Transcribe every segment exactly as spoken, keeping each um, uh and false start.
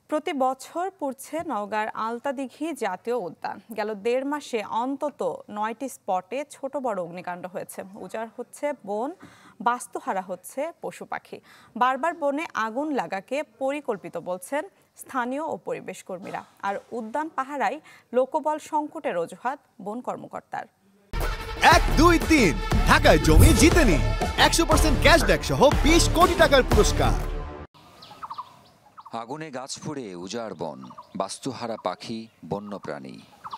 প্রতি বছর পুড়ছে নওগাঁর আলতাদিঘি জাতীয় উদ্যান। গেল দেড় মাসে অন্তত নয়টি স্পটে ছোট বড় অগ্নিকাণ্ড হয়েছে। উজাড় হচ্ছে বন, বাস্তুহারা হচ্ছে পশু পাখি। বারবার বনে আগুন লাগাকে পরিকল্পিত বলছেন স্থানীয় ও পরিবেশ কর্মীরা। আর উদ্যান পাহারায় লোকবল সংকটের অজুহাত বন কর্মকর্তার। এক দুই তিন ঢাকায় জমি জিতে নিন একশো পার্সেন্ট ক্যাশব্যাক সহ বিশ কোটি টাকার পুরস্কার। আগুনে গাছ পুড়ে উজাড় বন, বাস্তুহারা পাখি, বন্যপ্রাণী।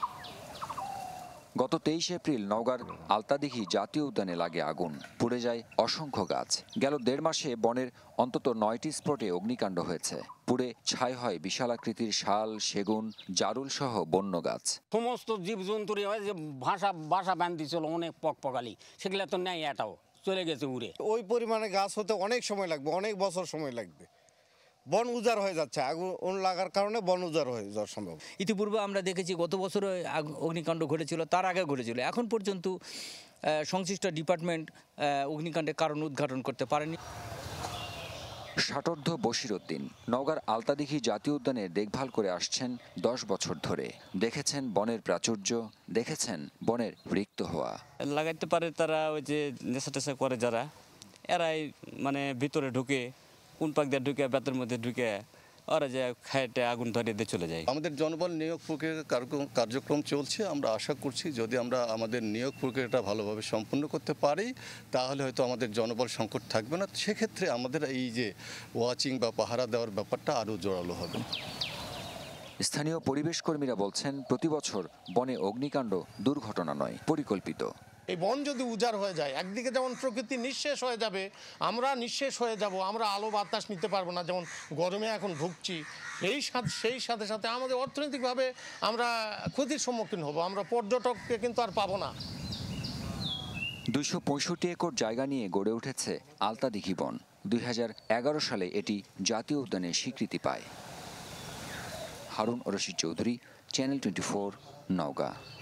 গত তেইশে এপ্রিল নওগাঁর আলতাদিঘি জাতীয় উদ্যানে লাগে আগুন, পুড়ে যায় অসংখ্য গাছ। গেল দেড় মাসে বনের অন্তত নয়টি স্পটে অগ্নিকাণ্ড হয়েছে। পুড়ে ছাই হয় বিশালাকৃতির শাল, সেগুন, জারুল সহ বন্য গাছ। সমস্ত জীবজন্তুর হয় যে ভাষা বাসা বান্ধি ছিল অনেক পকপকালি, সেগুলো তো নেই, এটাও চলে গেছে উড়ে। ওই পরিমাণে গাছ হতে অনেক সময় লাগবে, অনেক বছর সময় লাগবে। বন উজাড় হয়ে যাচ্ছে, আগুন লাগার কারণে বন উজাড় হয়ে যাওয়ার সম্ভব। ইতিপূর্বে আমরা দেখেছি গত বছরও অগ্নিকাণ্ড ঘটেছিল, তার আগে ঘটেছিল। এখন পর্যন্ত সংশ্লিষ্ট ডিপার্টমেন্ট অগ্নিকাণ্ডের কারণ উদ্ঘাটন করতে পারেনি। ষাটোর্ধ্ব বশির উদ্দিন নওগাঁর আলতাদিঘি জাতীয় উদ্যানের দেখভাল করে আসছেন দশ বছর ধরে। দেখেছেন বনের প্রাচুর্য, দেখেছেন বনের রিক্ত হওয়া। লাগাইতে পারে তারা ওই যে নেশা টেশা করে যারা, এরাই মানে ভিতরে ঢুকে কোন পাক দিয়ে ঢুকে বেতের মধ্যে ঢুকে ওরা যে খাইটে আগুন ধরিয়ে দিয়ে চলে যায়। আমাদের জনবল নিয়োগ প্রক্রিয়া কার্যক্রম চলছে। আমরা আশা করছি যদি আমরা আমাদের নিয়োগ প্রক্রিয়াটা ভালোভাবে সম্পন্ন করতে পারি তাহলে হয়তো আমাদের জনবল সংকট থাকবে না। সেক্ষেত্রে আমাদের এই যে ওয়াচিং বা পাহারা দেওয়ার ব্যাপারটা আরও জোরালো হবে। স্থানীয় পরিবেশ কর্মীরা বলছেন প্রতি বছর বনে অগ্নিকাণ্ড দুর্ঘটনা নয়, পরিকল্পিত। এই বন যদি উজাড় হয়ে যায়, একদিকে যেমন প্রকৃতি নিঃশেষ হয়ে যাবে, আমরা নিঃশেষ হয়ে যাব, আমরা আলো বাতাস নিতে পারবো না, যেমন গরমে এখন ভুগছি। এই সাথে সেই সাথে সাথে আমাদের অর্থনৈতিকভাবে আমরা ক্ষতির সম্মুখীন হব, আমরা পর্যটককে কিন্তু আর পাবো না। দুইশো পঁয়ষট্টি একর জায়গা নিয়ে গড়ে উঠেছে আলতাদিঘি বন। দুই হাজার এগারো সালে এটি জাতীয় উদ্যানের স্বীকৃতি পায়। Harun Rashid Chowdhury, channel twenty four, Naogaon.